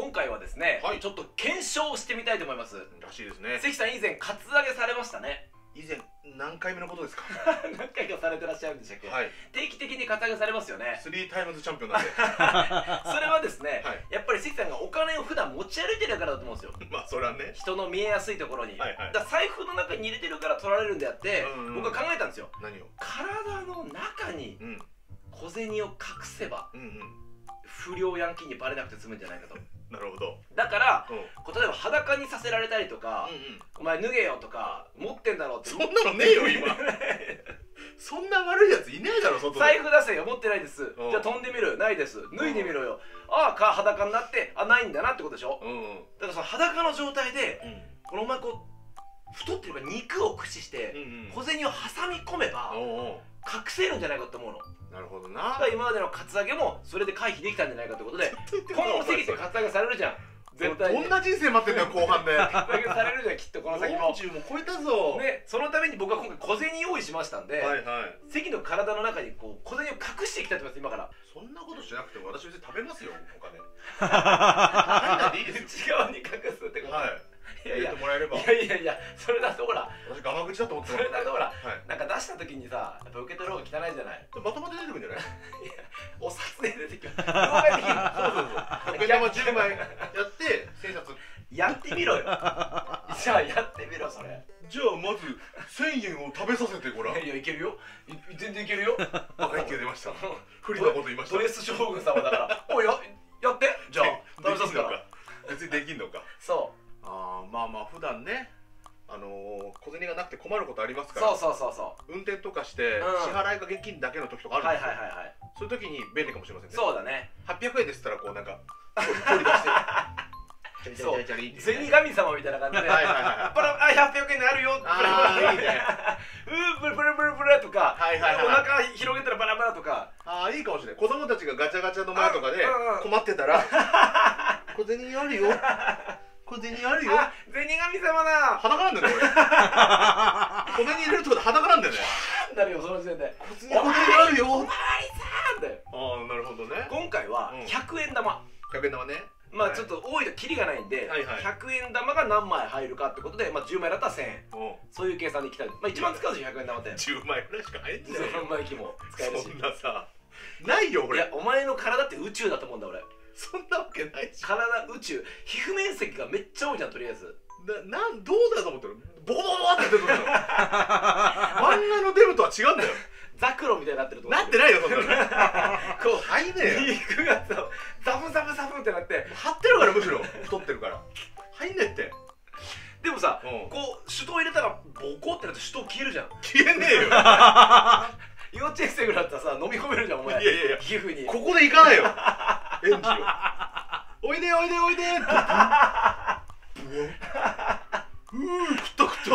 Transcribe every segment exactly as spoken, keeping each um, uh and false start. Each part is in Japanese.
今回はですね、 はい、 ちょっと検証してみたいと思います。 らしいですね。 関さん以前カツアゲされましたね。 以前何回目のことですか？ 何回かされてらっしゃるんでしたっけ？ はい。 定期的にカツアゲされますよね。 スリータイムズチャンピオンなんで。 それはですね、 はい、 やっぱり関さんがお金を普段持ち歩いてるからだと思うんですよ。 まあそれはね。 人の見えやすいところに。 はいはい。 だから財布の中に入れてるから取られるんであって、うんうん、僕は考えたんですよ。 何を？ 体の中に小銭を隠せば、うんうん、不良ヤンキーにバレなくて済むんじゃないかと。 なるほど。 だから、うん、例えば裸にさせられたりとか、うんうん、お前脱げよとか持ってんだろうって。 そんなのねえよ今。そんな悪いやついねえだろ外で。 財布出せよ、持ってないです。じゃあ飛んでみる、ないです、脱いでみろよ。ああか裸になって、あないんだなってことでしょ。うんうん、だからその裸の状態で、うん、このお前こう太ってるから肉を駆使して、うんうん、小銭を挟み込めば隠せるんじゃないかと思うの。なるほどな。今までのカツアゲもそれで回避できたんじゃないかということで、今後関ってカツアゲされるじゃん。絶対どんな人生待ってんだよ後半で。 カツアゲされるじゃんきっとこの先も。 よんじゅうも超えたぞ。 ね、そのために僕は今回小銭用意しましたんで、 はいはい、 関の体の中にこう小銭を隠していきたいと思います今から。 そんなことしなくても私別に食べますよお金。入んないでいいですよ。 内側に隠すってこと。はい。いやいや、いやいやいや、それだとほら、 私ガマ口だと思ってます。それだとほら、なんか出した時にさ、やっぱ受け取る方が汚いじゃない。 まとまって出てくるんじゃない？ いや、お札で出てくる。両替できる。 そうそうそう。受け玉じゅうまいやって千冊やってみろよ。じゃあやってみろそれ。 じゃあまず千円を食べさせてごらん。 いやいけるよ。全然いけるよ。 バカ一級出ました。不利なこと言いました。 ドレス将軍様だから。おいややって。じゃあ食べさせたら。 別にできんのか。 そう。 ああまあまあ普段ね、あのー、小銭がなくて困ることありますから。 そうそうそうそう。 運転とかして支払いが現金だけの時とかあるんですよ。はいはいはいはい。そういう時に便利かもしれませんね。 そうだね。 はっぴゃくえんですったらこうなんか取り出して。 そう。銭神様みたいな感じで。はいはいはい。パラあひゃくえんあるよ。 ああいいね。 うーブルブルブルブルとか。はいはいはい。お腹広げたらバラバラとか。 ああいいかもしれない。子供たちがガチャガチャの前とかで困ってたら小銭あるよ。小銭あるよ。 銭神様だ。 裸なんだよね俺。小銭入れるとこで裸なんだよね。 なるよその時点で。 小銭あるよ。 おまわりさんだよ。 ああなるほどね。 今回はひゃくえん玉。 ひゃくえん玉ね。 まあちょっと多いとキリがないんで、ひゃくえん玉が何枚入るかってことで、まあじゅうまいだったらせんえん。そういう計算でいきたい。まあ一番使うじゃんひゃくえん玉って。 じゅうまいぐらいしか入ってない。 さんまいきも使えるし。 そんなさ。ないよ俺。 いやお前の体って宇宙だと思うんだ俺。 そんなわけないし。 体宇宙皮膚面積がめっちゃ多いじゃんとりあえず。 ななんどうだと思ってる。ボコボコって出てるの。漫画のデブとは違うんだよ。 ザクロみたいになってるとなってないよそんなの。こう入んねえよ。肉がザブザブザブってなって張ってるからむしろ太ってるから入んねえって。 でもさこう手刀入れたらボコってなって手刀消えるじゃん。 消えねえよ。 幼稚園生ぐらいだったらさ飲み込めるじゃんお前。 いやいやいや皮膚にここで行かないよエンジを。おいでおいでおいでって。ブワうーくったくった。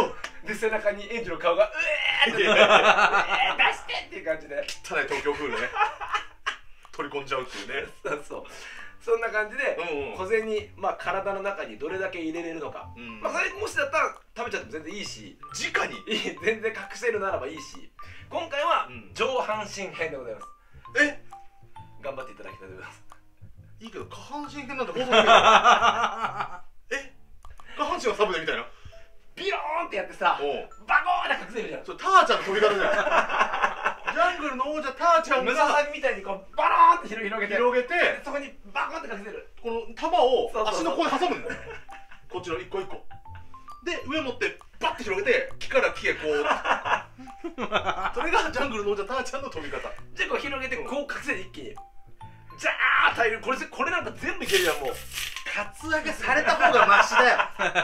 で背中にエンジの顔がうえーって出してっていう感じで汚い東京風でね取り込んじゃうっていうね。 そうそうそんな感じで小銭まあ体の中にどれだけ入れれるのか。まあそれもしだったら食べちゃっても全然いいし直に全然隠せるならばいいし今回は上半身編でございます。 え頑張っていただきたいと思います。 いいけど下半身編なんて放送できない。え下半身はサブでみたいなビローンってやってさバゴーンって隠せるじゃん。 それターちゃんの飛び方じゃん。ジャングルの王者ターちゃんがムササビみたいにこうバローンって広げて広げてそこにバコンって隠せる。 この玉を足の甲に挟むんだよ。こっちの一個一個で上持ってバッて広げて木から木へこう。それがジャングルの王者ターちゃんの飛び方。 じゃあこう広げてこう隠せて一気にジャー大量これこれなんか全部いけるじゃんもう。 カツアゲされた方がマシだよ。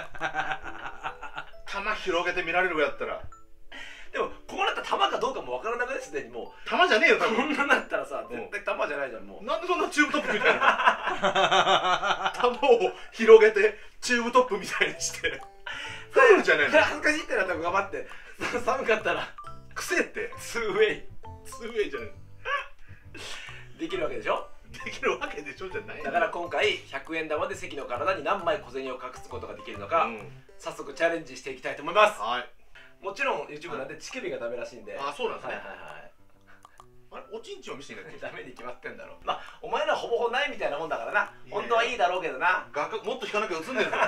玉広げて見られるぐらいだったら。 でもこうなったら玉かどうかもわからなくねすでにもう。 玉じゃねえよ多分。 こんななったらさ絶対玉じゃないじゃんもう。 なんでそんなチューブトップみたいな。玉を広げてチューブトップみたいにして。プールじゃねえの。 恥ずかしいってなったら頑張って寒かったらくせえってツーウェイツーウェイじゃねえできるわけでしょ。 できるわけでしょじゃない。 だから今回ひゃくえん玉で関の体に何枚小銭を隠すことができるのか、うん、早速チャレンジしていきたいと思います。 はい。 もちろん YouTube なんで乳首がダメらしいんで。 あ、そうなんですね。 はいはいはい。 あれおちんちんを見せていないってダメに決まってんだろ。まあお前らほぼほぼないみたいなもんだからな。本当はいいだろうけどな。 画角もっと引かなきゃ映んねえぞ。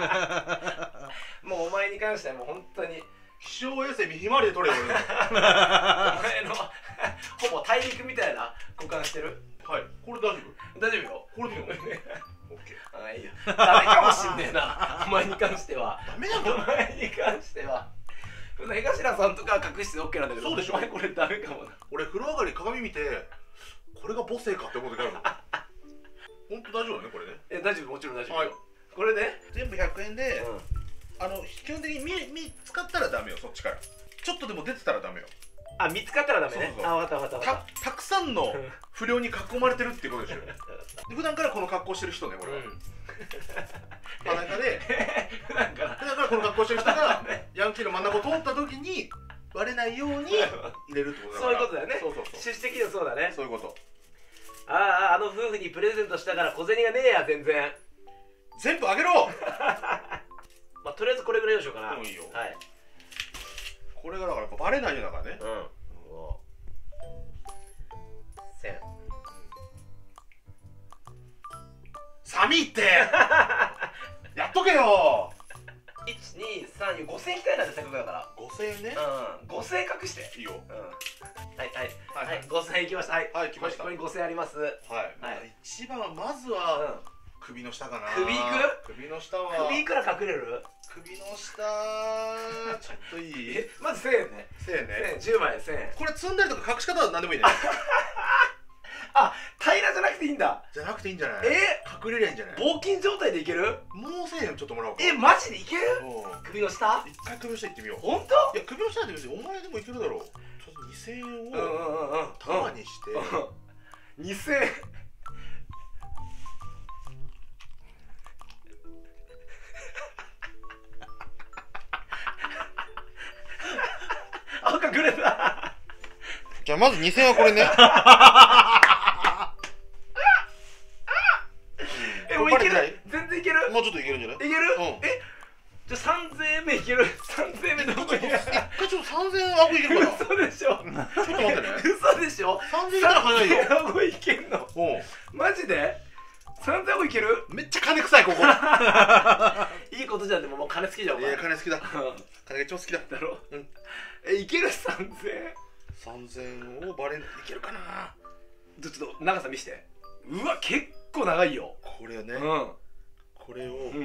もうお前に関してはもう本当に気象衛星ひまわりで撮れよ。 お前のほぼ大陸みたいな股間してる。 はい、これ大丈夫？ 大丈夫よ。 これでいいの？オッケー。 ああいいよ。ダメかもしんねえな。お前に関しては。 ダメなんだ。 お前に関しては。江頭さんとか隠して オーケー なんだけど、 そうでしょ。 お前これダメかもな。 俺風呂上がり鏡見て、これが母性かって思う時あるの。本当大丈夫ねこれね。 え大丈夫もちろん大丈夫。 はい。 これね全部ひゃくえんで、あの基本的に見見つかったらダメよそっちから。ちょっとでも出てたらダメよ。 あ見つかったらダメね。あ分かった分かった。 たくさんの不良に囲まれてるっていうことでしょ。普段からこの格好してる人ねこれは。裸で普段から普段からこの格好してる人がヤンキーの真ん中を通った時に割れないように入れるってことだから。そういうことだよね。そうそうそう。趣旨的にはそうだね。そういうこと。あああの夫婦にプレゼントしたから小銭がねえや全然。 全部あげろ。 まあとりあえずこれぐらいにしようかな。 もういいよ。 はい。 これがだからやっぱバレないよだからね。うん。 せん。 寒いって。やっとけよ。 いち、に、さん、よん、ごせん引きたいなんてせっかくだから。 ごせんえんね。 うん。ごせんえん隠して。いいよ。うん。はいはいはい。ごせんえんいきました。はい。はい来ました。ここにごせんえんあります。はい。一番はまずは首の下かな。首いく？首の下は。首いくら隠れる？首の下ちょっといい？え、まずせんえんね。せんえんね。じゅうまいせんえん。これ積んだりとか隠し方は何でもいいね。あ、平らじゃなくていいんだ。じゃなくていいんじゃない？え、隠れりゃいいんじゃない？棒金状態でいける？もうせんえんちょっともらおうか。え、マジでいける？首の下？一回首の下行ってみよう。本当？いや首の下で別にお前でもいけるだろう。ちょっとにせんえんを束にしてにせんえん。あ、隠れた。じゃあまずにせんえんはこれね。え、もういける？全然いける？もうちょっといけるんじゃない？いける？え、じゃあさんぜんえんめいける？さんぜんえんめどこに？一回ちょっとさんぜんえんあごいけるから。嘘でしょ。ちょっと待ってね。嘘でしょ。さんぜんえんいったら早いよ。あごいけんの？マジで？さんぜんえんあごいける？めっちゃ金臭いここ。いいことじゃん。でももう金好きじゃん。いや金好きだ。金が一番好きだ。だろ。え、いける？さんぜんえん？さんぜんえんをバレンいけるかな。ちょっと長さ見して。うわ結構長いよこれね。うん、これを、うん、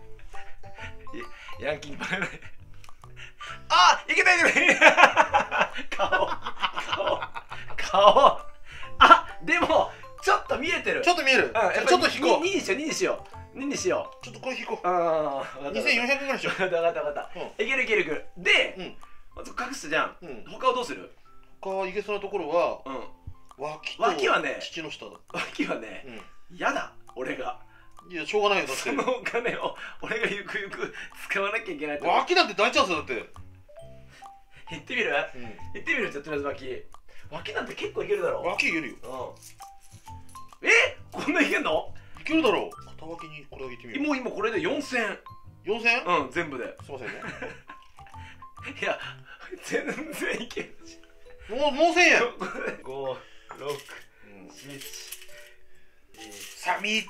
ヤンキーにバレない。あ、いけたいけた。顔顔顔。あ、でもちょっと見えてる。ちょっと見える。ちょっと引こう。ににしようににしようににしよう。ちょっとこれ引こう。ああにせんよんひゃくえんぐらいしよう。分かった分かった。いけるいけるいける。でまず隠すじゃん。他はどうする？他はいけそうなところは脇と脇はね、父の下だ。脇はね、やだ俺が。いやしょうがないよだって。そのお金を俺がゆくゆく使わなきゃいけない。脇だって大チャンスだって。行ってみる？行ってみる？じゃあとりあえず脇。脇なんて結構いけるだろ。脇いけるよ。え？こんないけんの？いけるだろう。片脇にこれあげてみよう。もう今これでよんせんえん。よんせんえん？うん全部で。すいませんね。いや全然いけるじゃん。もうもうせんえん。ご、ろく、しち。寒いって。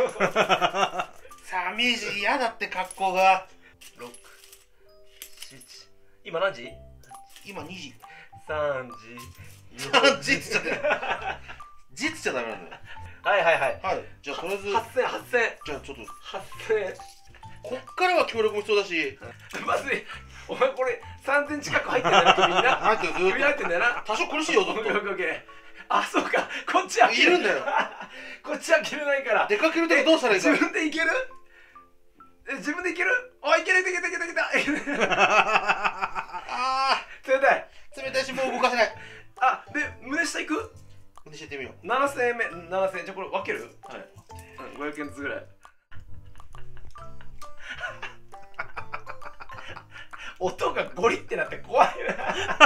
寒いし嫌だって格好が。ろく、しち。今何時？今にじ。さんじ。さんじっつっちゃダメ。じっつっちゃダメなんだよ。はいはいはい。はい。じゃあとりあえずはっせんはっせん。じゃあちょっとはっせんえん。こっからは協力も必要だし。まずい。お前これさんぜん近く入ってんだよ首にな。入ってるずっと。首入ってんだよな。多少苦しいよずっと。あ、そうか。こっちは。いるんだよ。こっちは着れないから。出かけるときどうしたらいいか。自分でいける？え、自分でいける？あ、いけるいけるいけるいけるいける。ああ、冷たい。冷たいしもう動かせない。あ、で胸下いく？胸下いってみよう。ななせんえんめ、ななせんえん。じゃこれ分ける？はい。ごひゃくえんずつぐらい。音がゴリってなって怖いな。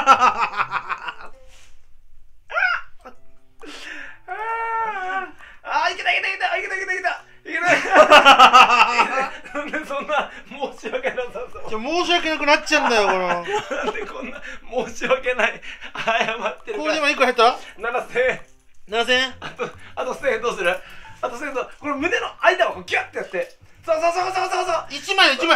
あーいけたいけたいけたいけたいけたいけたいけた。なんでそんな申し訳なさそう。申し訳なくなっちゃうんだよこれ。なんでこんな申し訳ない謝ってる。これでもいくら入った？なだわ、ギュッてやって。そうそうそうそうそうそう。 一枚一枚。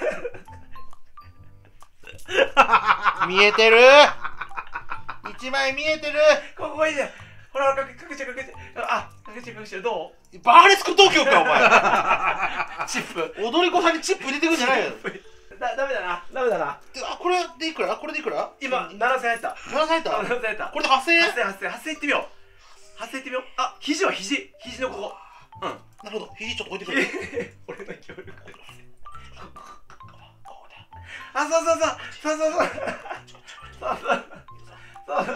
見えてる。一枚見えてる。 ここいいじゃん。ほら、かけかけちゃうかけちゃう。あ、かけちゃうかけちゃう。どう？ バーレスク東京かお前。 チップ。 踊り子さんにチップ入れてくんじゃないよ。 だ、ダメだな、ダメだな。 あ、これでいくら？これでいくら？ 今、ななせん入った。 ななせん入った？ ななせん入った。 これではっせんえん？ はっせん、はっせん、はっせんいってみよう。はっせんいってみよう。あ、肘は肘。肘のここ。うん。 なるほど。肘ちょっと置いてくれ。 俺の協力。あ、そうそうそう。そうそうそう。そうそう。そうそう。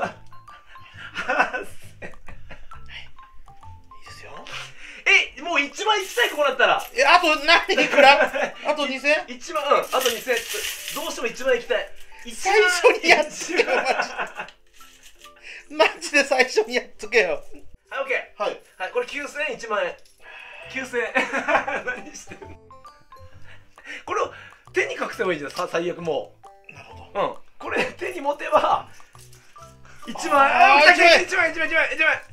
え、もういちまんいきたい、こうなったら。 え、あと何いくら？あとにせん？ いちまん、うん、あとにせん。どうしてもいちまんいきたい。 最初にやっつけよ、マジで。マジで最初にやっつけよ。 はい、オッケー。はい。はい、これきゅうせん、いちまんえん。きゅうせんえん。何してんの？これを手に隠せばいいじゃん、最悪もう。 なるほど。 うん。これ手に持てば、いちまんえん。あ、いちまん、いちまん、いちまん、いちまん、いちまん。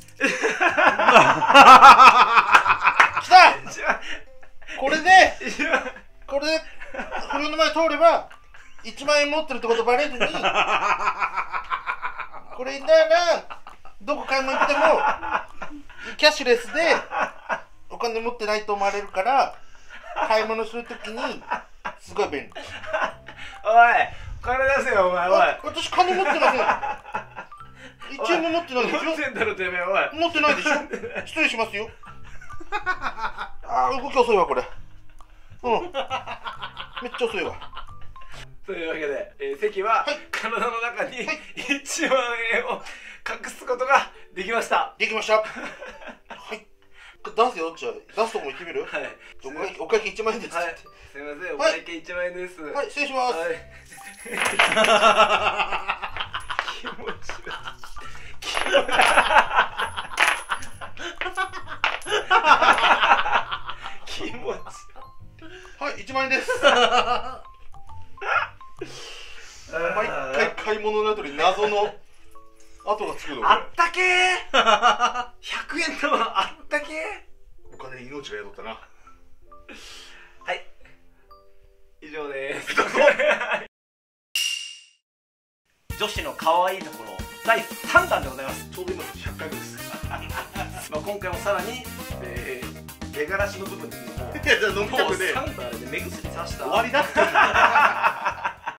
来た！これでこれで不良の前通ればいちまんえん持ってるってことバレずに、これならどこ買い物行ってもキャッシュレスでお金持ってないと思われるから、買い物するときにすごい便利。 おい、金出せよお前。おい、 私金持ってません。いちえんも持ってないでしょ。 持ってんだろてめえ。おい、 持ってないでしょ。失礼しますよ。あー、動き遅いわこれ。うん、めっちゃ遅いわ。 というわけで、えー、関は、はい、体の中にいちまんえんを隠すことができました。 できました。はい、出すよ。じゃあ出すとこも行ってみる？はい。お会計いちまんえんです。 はい、すみません、お会計いちまんえんです。 はい、失礼します。はい、 気持ち悪い。気持ち。 はい、いちまんえんです。毎回買い物の後に謎の跡がつくの。 あったけー。ひゃくえん玉あったけー。 お金に命が宿ったな。 はい、以上です。女子の可愛いところだいさんだんでございます。 ちょうど今のひゃっかいめです。 まあ今回もさらに、えー、出がらしの部分にもいや、じゃあ飲みたくねえ。 もうさんだんで目薬さした終わりだって。